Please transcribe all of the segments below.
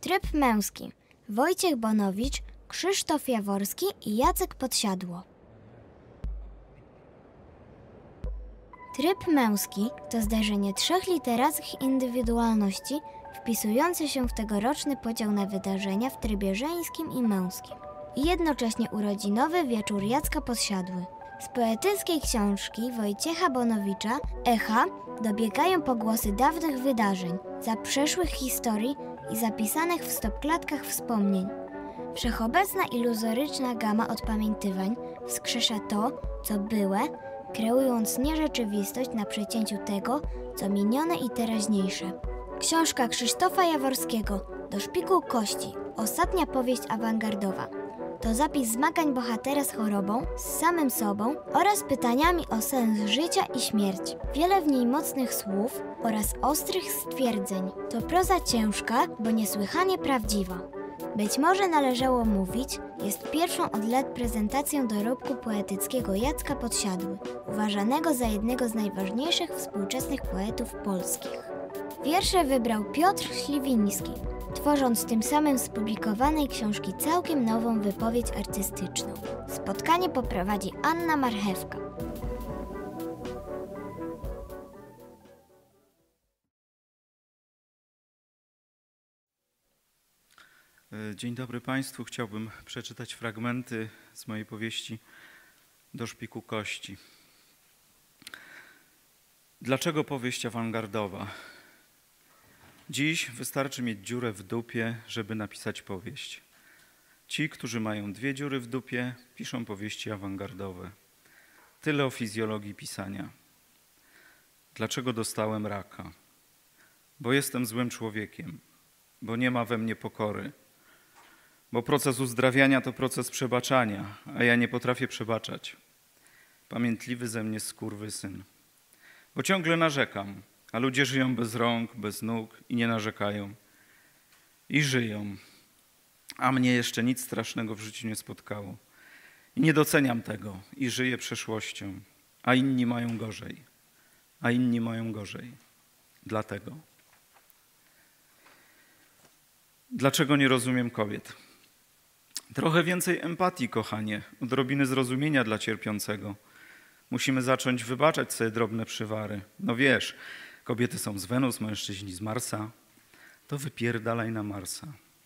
Tryb męski. Wojciech Bonowicz, Krzysztof Jaworski i Jacek Podsiadło. Tryb męski to zdarzenie trzech literackich indywidualności wpisujące się w tegoroczny podział na wydarzenia w trybie żeńskim i męskim. I jednocześnie urodzinowy wieczór Jacka Podsiadły. Z poetyckiej książki Wojciecha Bonowicza echa dobiegają pogłosy dawnych wydarzeń, zaprzeszłych historii i zapisanych w stopklatkach wspomnień. Wszechobecna iluzoryczna gama odpamiętywań wskrzesza to, co byłe, kreując nierzeczywistość na przecięciu tego, co minione i teraźniejsze. Książka Krzysztofa Jaworskiego Do szpiku kości. Ostatnia powieść awangardowa. To zapis zmagań bohatera z chorobą, z samym sobą oraz pytaniami o sens życia i śmierć. Wiele w niej mocnych słów oraz ostrych stwierdzeń. To proza ciężka, bo niesłychanie prawdziwa. Być może należało mówić, jest pierwszą od lat prezentacją dorobku poetyckiego Jacka Podsiadły, uważanego za jednego z najważniejszych współczesnych poetów polskich. Wiersze wybrał Piotr Śliwiński, tworząc tym samym z publikowanej książki całkiem nową wypowiedź artystyczną. Spotkanie poprowadzi Anna Marchewka. Dzień dobry Państwu. Chciałbym przeczytać fragmenty z mojej powieści Do szpiku kości. Dlaczego powieść awangardowa? Dziś wystarczy mieć dziurę w dupie, żeby napisać powieść. Ci, którzy mają 2 dziury w dupie, piszą powieści awangardowe. Tyle o fizjologii pisania. Dlaczego dostałem raka? Bo jestem złym człowiekiem, bo nie ma we mnie pokory. Bo proces uzdrawiania to proces przebaczania, a ja nie potrafię przebaczać. Pamiętliwy ze mnie skurwysyn. Bo ciągle narzekam, a ludzie żyją bez rąk, bez nóg i nie narzekają. I żyją, a mnie jeszcze nic strasznego w życiu nie spotkało. I nie doceniam tego i żyję przeszłością, a inni mają gorzej. A inni mają gorzej. Dlatego. Dlaczego nie rozumiem kobiet? Trochę więcej empatii, kochanie, odrobiny zrozumienia dla cierpiącego. Musimy zacząć wybaczać sobie drobne przywary. No wiesz, kobiety są z Wenus, mężczyźni z Marsa. To wypierdalaj na Marsa.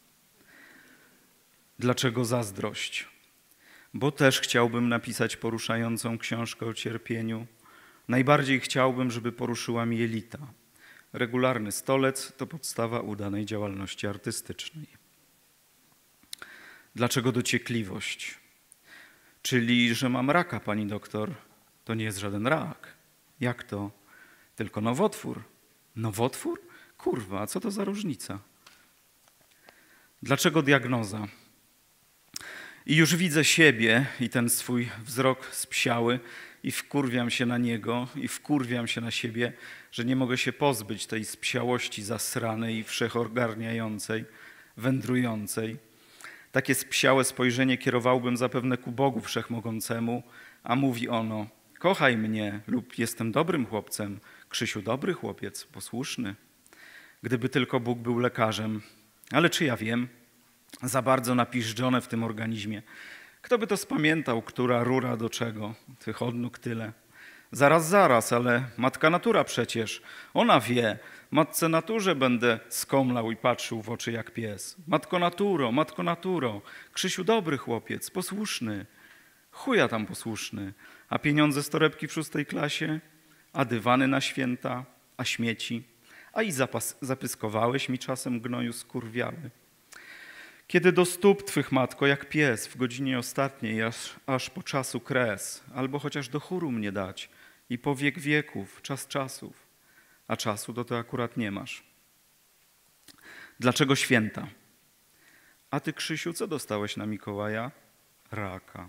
Dlaczego zazdrość? Bo też chciałbym napisać poruszającą książkę o cierpieniu. Najbardziej chciałbym, żeby poruszyła mi jelita. Regularny stolec to podstawa udanej działalności artystycznej. Dlaczego dociekliwość? Czyli, że mam raka, pani doktor. To nie jest żaden rak. Jak to? Tylko nowotwór. Nowotwór? Kurwa, a co to za różnica? Dlaczego diagnoza? I już widzę siebie i ten swój wzrok spsiały i wkurwiam się na niego i wkurwiam się na siebie, że nie mogę się pozbyć tej spsiałości zasranej i wszechogarniającej, wędrującej. Takie spsiałe spojrzenie kierowałbym zapewne ku Bogu Wszechmogącemu, a mówi ono: kochaj mnie lub jestem dobrym chłopcem, Krzysiu dobry chłopiec, posłuszny. Gdyby tylko Bóg był lekarzem, ale czy ja wiem? Za bardzo napiżdżone w tym organizmie. Kto by to spamiętał, która rura do czego? Tych odnóg tyle. Zaraz, ale matka natura przecież. Ona wie. Matce naturze będę skomlał i patrzył w oczy jak pies. Matko naturo, Krzysiu dobry chłopiec, posłuszny. Chuja tam posłuszny. A pieniądze z torebki w 6. klasie? A dywany na święta? A śmieci? A i zapyskowałeś mi czasem gnoju skurwiały. Kiedy do stóp twych, matko, jak pies, w godzinie ostatniej, aż po czasu kres, albo chociaż do chóru mnie dać i po wiek wieków, czas czasów, a czasu to akurat nie masz. Dlaczego święta? A ty, Krzysiu, co dostałeś na Mikołaja? Raka.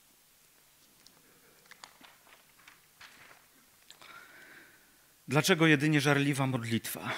Dlaczego jedynie żarliwa modlitwa?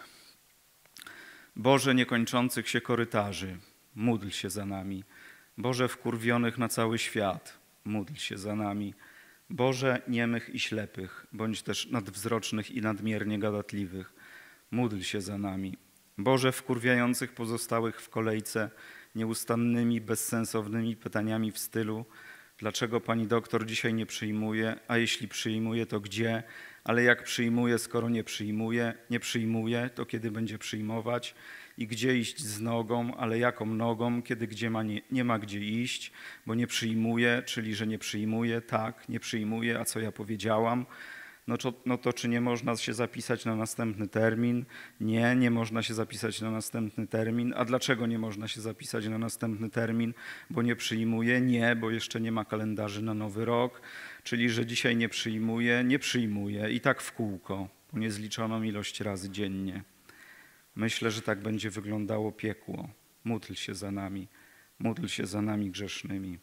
Boże niekończących się korytarzy, módl się za nami. Boże wkurwionych na cały świat, módl się za nami. Boże niemych i ślepych, bądź też nadwzrocznych i nadmiernie gadatliwych, módl się za nami. Boże, wkurwiających pozostałych w kolejce nieustannymi, bezsensownymi pytaniami w stylu: dlaczego pani doktor dzisiaj nie przyjmuje, a jeśli przyjmuje, to gdzie, ale jak przyjmuje, skoro nie przyjmuje, to kiedy będzie przyjmować i gdzie iść z nogą, ale jaką nogą, kiedy nie ma gdzie iść, bo nie przyjmuje, czyli że nie przyjmuje, tak, nie przyjmuje, a co ja powiedziałam? No to czy nie można się zapisać na następny termin? Nie, nie można się zapisać na następny termin. A dlaczego nie można się zapisać na następny termin? Bo nie przyjmuje? Nie, bo jeszcze nie ma kalendarzy na nowy rok. Czyli, że dzisiaj nie przyjmuje i tak w kółko, po niezliczoną ilość razy dziennie. Myślę, że tak będzie wyglądało piekło. Módl się za nami grzesznymi.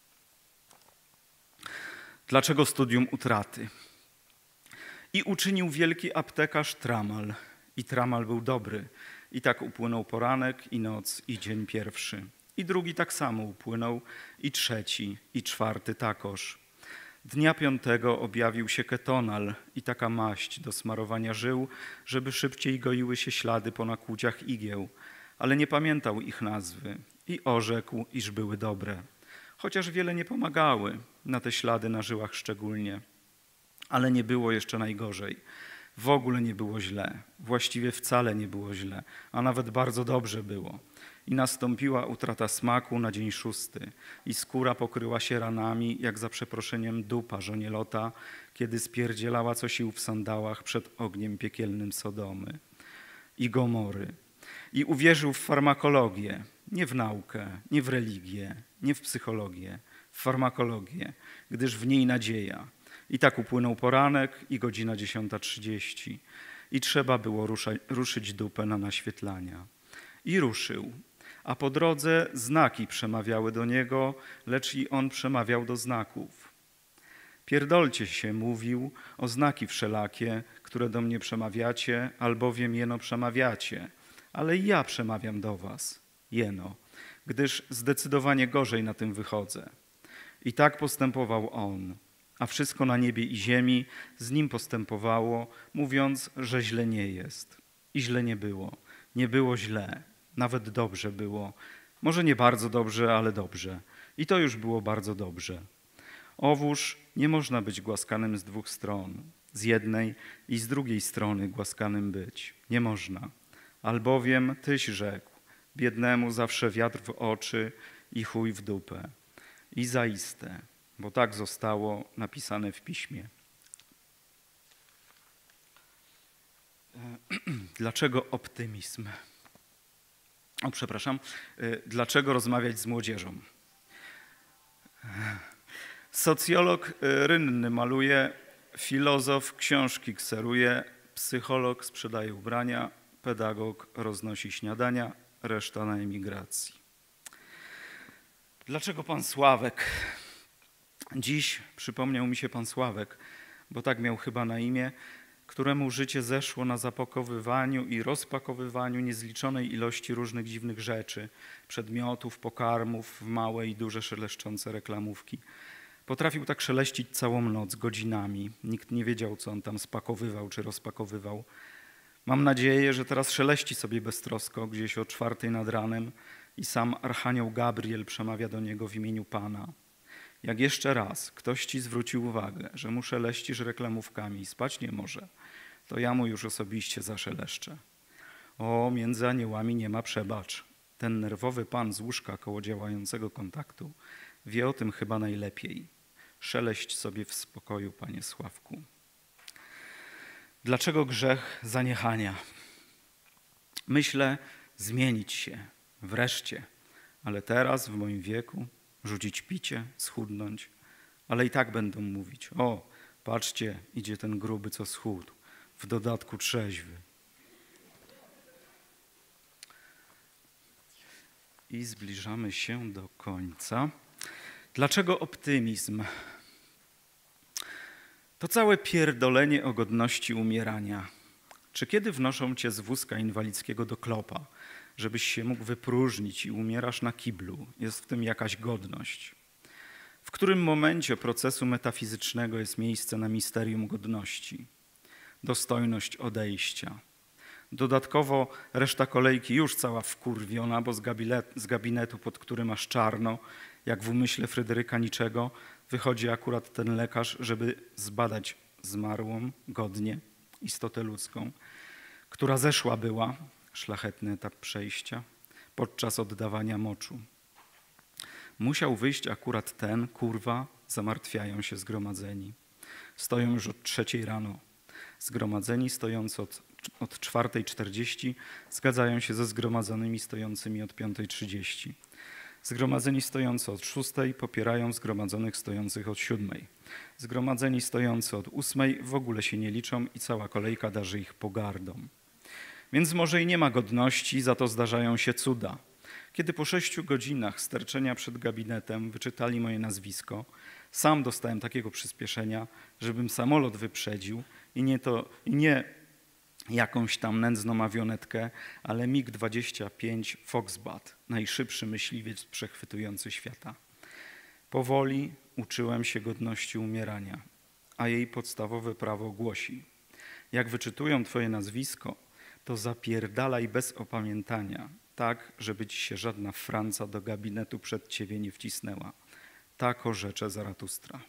Dlaczego studium utraty? I uczynił wielki aptekarz Tramal. I Tramal był dobry. I tak upłynął poranek, i noc, i dzień pierwszy. I drugi tak samo upłynął, i trzeci, i czwarty takoż. Dnia piątego objawił się ketonal i taka maść do smarowania żył, żeby szybciej goiły się ślady po nakłuciach igieł, ale nie pamiętał ich nazwy i orzekł, iż były dobre. Chociaż wiele nie pomagały, na te ślady na żyłach szczególnie. Ale nie było jeszcze najgorzej. W ogóle nie było źle. Właściwie wcale nie było źle, a nawet bardzo dobrze było. I nastąpiła utrata smaku na dzień 6. I skóra pokryła się ranami, jak za przeproszeniem dupa żonie Lota, kiedy spierdzielała co sił w sandałach przed ogniem piekielnym Sodomy i Gomory. I uwierzył w farmakologię, nie w naukę, nie w religię, nie w psychologię, w farmakologię, gdyż w niej nadzieja. I tak upłynął poranek i godzina 10:30. I trzeba było ruszyć dupę na naświetlania. I ruszył. A po drodze znaki przemawiały do niego, lecz i on przemawiał do znaków. Pierdolcie się, mówił, o znaki wszelakie, które do mnie przemawiacie, albowiem jeno przemawiacie. Ale i ja przemawiam do was, jeno, gdyż zdecydowanie gorzej na tym wychodzę. I tak postępował on. A wszystko na niebie i ziemi z nim postępowało, mówiąc, że źle nie jest. I źle nie było. Nie było źle. Nawet dobrze było. Może nie bardzo dobrze, ale dobrze. I to już było bardzo dobrze. Owóż nie można być głaskanym z dwóch stron. Z jednej i z drugiej strony głaskanym być. Nie można. Albowiem tyś rzekł, biednemu zawsze wiatr w oczy i chuj w dupę. I zaiste, bo tak zostało napisane w piśmie. Dlaczego optymizm? Dlaczego rozmawiać z młodzieżą? Socjolog rynny maluje, filozof książki kseruje, psycholog sprzedaje ubrania, pedagog roznosi śniadania, reszta na emigracji. Dlaczego pan Sławek? Dziś przypomniał mi się pan Sławek, bo tak miał chyba na imię, któremu życie zeszło na zapakowywaniu i rozpakowywaniu niezliczonej ilości różnych dziwnych rzeczy, przedmiotów, pokarmów, w małe i duże szeleszczące reklamówki. Potrafił tak szeleścić całą noc, godzinami. Nikt nie wiedział, co on tam spakowywał czy rozpakowywał. Mam nadzieję, że teraz szeleści sobie beztrosko gdzieś o 4:00 nad ranem i sam Archanioł Gabriel przemawia do niego w imieniu Pana. Jak jeszcze raz ktoś ci zwróci uwagę, że mu szeleścisz reklamówkami i spać nie może, to ja mu już osobiście zaszeleszczę. O, między aniołami nie ma przebacz. Ten nerwowy pan z łóżka koło działającego kontaktu wie o tym chyba najlepiej. Szeleść sobie w spokoju, panie Sławku. Dlaczego grzech zaniechania? Myślę zmienić się, wreszcie, ale teraz w moim wieku rzucić picie, schudnąć, ale i tak będą mówić: o, patrzcie, idzie ten gruby, co schudł, w dodatku trzeźwy. I zbliżamy się do końca. Dlaczego optymizm? To całe pierdolenie o godności umierania. Czy kiedy wnoszą cię z wózka inwalidzkiego do klopa, żebyś się mógł wypróżnić i umierasz na kiblu, jest w tym jakaś godność? W którym momencie procesu metafizycznego jest miejsce na misterium godności? Dostojność odejścia. Dodatkowo reszta kolejki już cała wkurwiona, bo z gabinetu, pod którym masz czarno, jak w umyśle Fryderyka Niczego, wychodzi akurat ten lekarz, żeby zbadać zmarłą godnie istotę ludzką, która zeszła była, szlachetny etap przejścia, podczas oddawania moczu. Musiał wyjść akurat ten, kurwa, zamartwiają się zgromadzeni. Stoją już od 3 rano. Zgromadzeni stojący od 4:40 zgadzają się ze zgromadzonymi stojącymi od 5:30. Zgromadzeni stojący od 6 popierają zgromadzonych stojących od 7. Zgromadzeni stojący od 8 w ogóle się nie liczą i cała kolejka darzy ich pogardą. Więc może i nie ma godności, za to zdarzają się cuda. Kiedy po 6 godzinach sterczenia przed gabinetem wyczytali moje nazwisko, sam dostałem takiego przyspieszenia, żebym samolot wyprzedził i nie jakąś tam nędzną awionetkę, ale MiG-25 Foxbat, najszybszy myśliwiec przechwytujący świata. Powoli uczyłem się godności umierania, a jej podstawowe prawo głosi: jak wyczytują twoje nazwisko, to zapierdalaj bez opamiętania, tak, żeby ci się żadna Franca do gabinetu przed ciebie nie wcisnęła. Tak orzecze Zaratustra.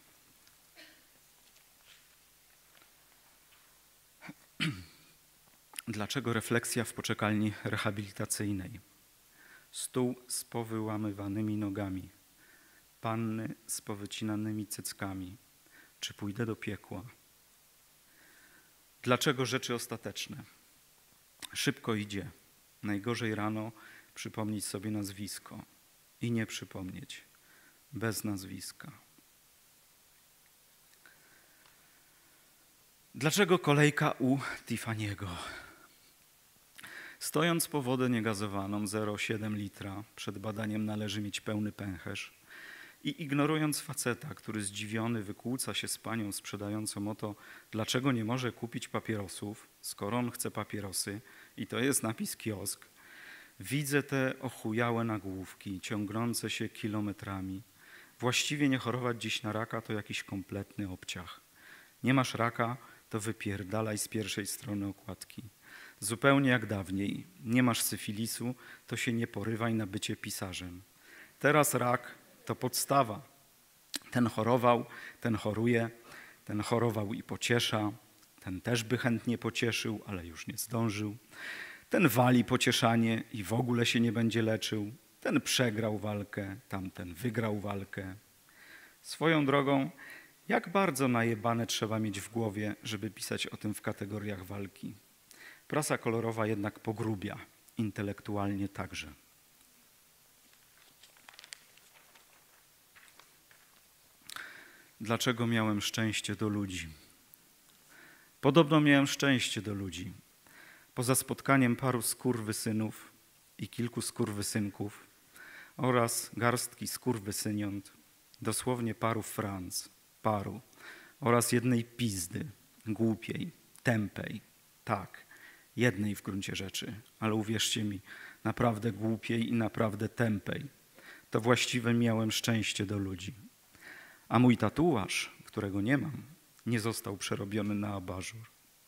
Dlaczego refleksja w poczekalni rehabilitacyjnej? Stół z powyłamywanymi nogami, panny z powycinanymi cyckami. Czy pójdę do piekła? Dlaczego rzeczy ostateczne? Szybko idzie. Najgorzej rano przypomnieć sobie nazwisko i nie przypomnieć. Bez nazwiska. Dlaczego kolejka u Tiffany'ego? Stojąc po wodę niegazowaną 0,7 litra, przed badaniem należy mieć pełny pęcherz i ignorując faceta, który zdziwiony wykłóca się z panią sprzedającą o to, dlaczego nie może kupić papierosów, skoro on chce papierosy i to jest napis kiosk, widzę te ochujałe nagłówki ciągnące się kilometrami. Właściwie nie chorować dziś na raka to jakiś kompletny obciach. Nie masz raka, to wypierdalaj z pierwszej strony okładki. Zupełnie jak dawniej. Nie masz syfilisu, to się nie porywaj na bycie pisarzem. Teraz rak to podstawa. Ten chorował, ten choruje, ten chorował i pociesza, ten też by chętnie pocieszył, ale już nie zdążył. Ten wali pocieszanie i w ogóle się nie będzie leczył. Ten przegrał walkę, tamten wygrał walkę. Swoją drogą, jak bardzo najebane trzeba mieć w głowie, żeby pisać o tym w kategoriach walki. Prasa kolorowa jednak pogrubia, intelektualnie także. Dlaczego miałem szczęście do ludzi? Podobno miałem szczęście do ludzi. Poza spotkaniem paru skurwysynów i kilku skurwysynków oraz garstki skurwysyniąt, dosłownie paru Franc, paru oraz jednej pizdy, głupiej, tępej, tak, jednej w gruncie rzeczy, ale uwierzcie mi, naprawdę głupiej i naprawdę tępej, to właściwie miałem szczęście do ludzi. A mój tatuaż, którego nie mam, nie został przerobiony na abażur.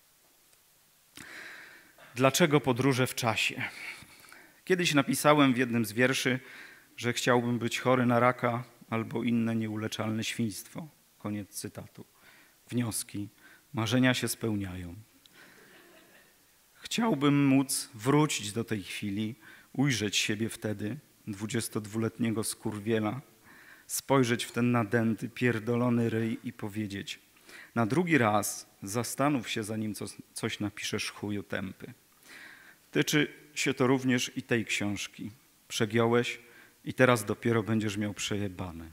Dlaczego podróże w czasie? Kiedyś napisałem w jednym z wierszy, że chciałbym być chory na raka albo inne nieuleczalne świństwo. Koniec cytatu. Wnioski. Marzenia się spełniają. Chciałbym móc wrócić do tej chwili, ujrzeć siebie wtedy, 22-letniego skurwiela, spojrzeć w ten nadęty, pierdolony ryj i powiedzieć: na drugi raz zastanów się, zanim coś napiszesz, chuju tępy. Tyczy się to również i tej książki. Przegiąłeś i teraz dopiero będziesz miał przejebane.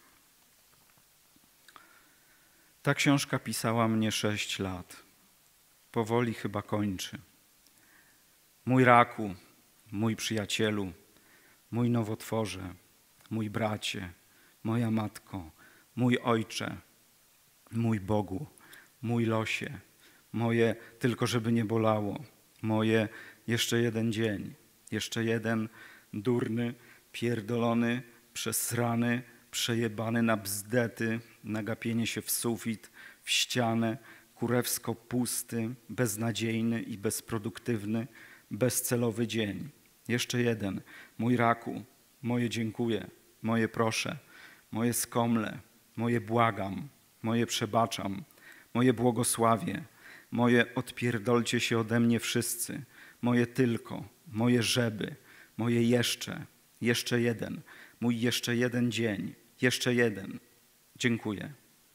Ta książka pisała mnie 6 lat. Powoli chyba kończy. Mój raku, mój przyjacielu, mój nowotworze, mój bracie, moja matko, mój ojcze, mój Bogu, mój losie, moje tylko żeby nie bolało, moje jeszcze jeden dzień, jeszcze jeden durny, pierdolony, przesrany, przejebany na bzdety, nagapienie się w sufit, w ścianę, kurewsko pusty, beznadziejny i bezproduktywny, bezcelowy dzień. Jeszcze jeden. Mój raku, moje dziękuję, moje proszę, moje skomle, moje błagam, moje przebaczam, moje błogosławie, moje odpierdolcie się ode mnie wszyscy, moje tylko, moje żeby, moje jeszcze jeden, mój jeszcze jeden dzień, jeszcze jeden. Dziękuję.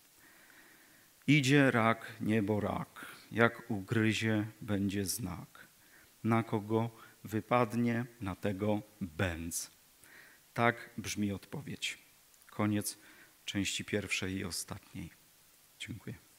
Idzie rak, niebo rak, jak ugryzie, będzie znak. Na kogo wypadnie, na tego bęc. Tak brzmi odpowiedź. Koniec części pierwszej i ostatniej. Dziękuję.